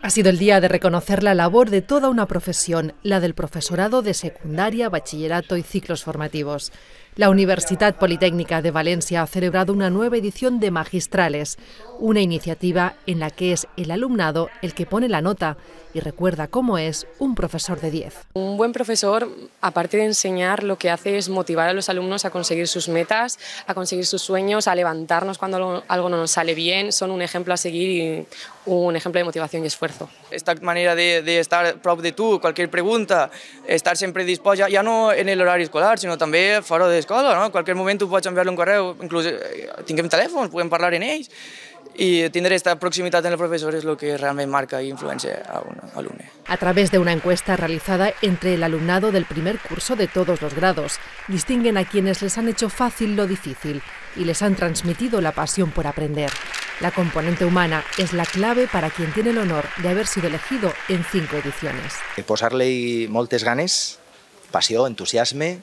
Ha sido el día de reconocer la labor de toda una profesión, la del profesorado de secundaria, bachillerato y ciclos formativos. La Universitat Politécnica de Valencia ha celebrado una nueva edición de Magistrales, una iniciativa en la que es el alumnado el que pone la nota y recuerda cómo es un profesor de 10. Un buen profesor, aparte de enseñar, lo que hace es motivar a los alumnos a conseguir sus metas, a conseguir sus sueños, a levantarnos cuando algo no nos sale bien. Son un ejemplo a seguir y un ejemplo de motivación y esfuerzo. Esta manera de estar prop de tu, cualquier pregunta, estar sempre dispost, ja no en l'horari escolar, sinó també fora d'escola, no? En qualser moment tu pots enviar-li un correu, inclús tinguem telèfons, podem parlar en ells, y tener esta proximidad en el profesor es lo que realmente marca e influencia a un alumno. A través de una encuesta realizada entre el alumnado del primer curso de todos los grados, distinguen a quienes les han hecho fácil lo difícil y les han transmitido la pasión por aprender. La componente humana es la clave para quien tiene el honor de haber sido elegido en 5 ediciones. Posar-li moltes ganes, passió, entusiasme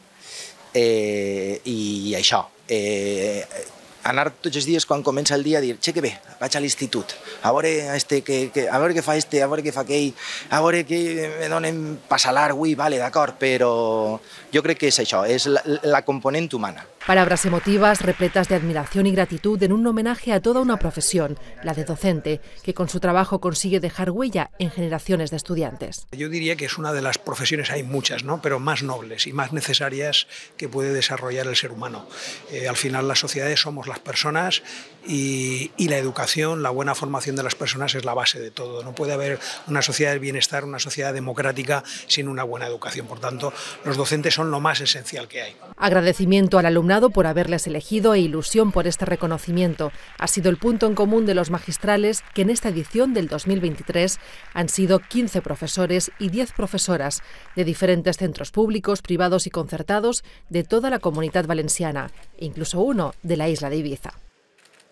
i això. Anar tots els dies quan comença el dia a dir que bé, vaig a l'institut, a veure què fa este, a veure què fa aquell, a veure què me donen pa salar avui, vale, d'acord, però jo crec que és això, és la component humana. Palabras emotivas, repletas de admiración y gratitud en un homenaje a toda una profesión, la de docente, que con su trabajo consigue dejar huella en generaciones de estudiantes. Yo diría que es una de las profesiones, hay muchas, ¿no?, pero más nobles y más necesarias que puede desarrollar el ser humano. Al final las sociedades somos las personas y la educación, la buena formación de las personas es la base de todo. No puede haber una sociedad del bienestar, una sociedad democrática sin una buena educación. Por tanto, los docentes son lo más esencial que hay. Agradecimiento al alumnado por haberles elegido e ilusión por este reconocimiento. Ha sido el punto en común de los magistrales que en esta edición del 2023 han sido 15 profesores y 10 profesoras de diferentes centros públicos, privados y concertados de toda la Comunitat Valenciana, e incluso uno de la isla de Ibiza.